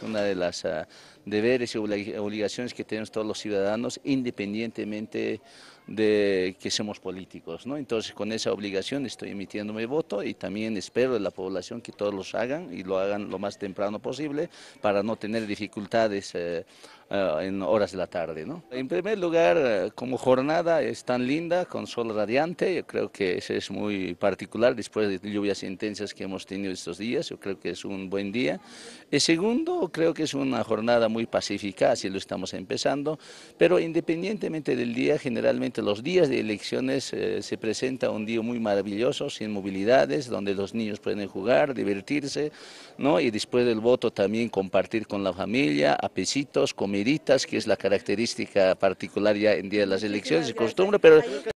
una de las deberes y obligaciones que tenemos todos los ciudadanos, independientemente de que somos políticos, ¿no? Entonces, con esa obligación estoy emitiendo mi voto y también espero de la población que todos los hagan y lo hagan lo más temprano posible para no tener dificultades en horas de la tarde, ¿no? En primer lugar, como jornada es tan linda, con sol radiante, yo creo que eso es muy particular después de lluvias intensas que hemos tenido estos días, yo creo que es un buen día. El segundo, creo que es una jornada muy pacífica, así lo estamos empezando, pero independientemente del día, generalmente los días de elecciones se presenta un día muy maravilloso, sin movilidades, donde los niños pueden jugar, divertirse, ¿no? Y después del voto también compartir con la familia, apecitos, comiditas, que es la característica particular ya en día de las elecciones, Muchísimas de gracias. costumbre, pero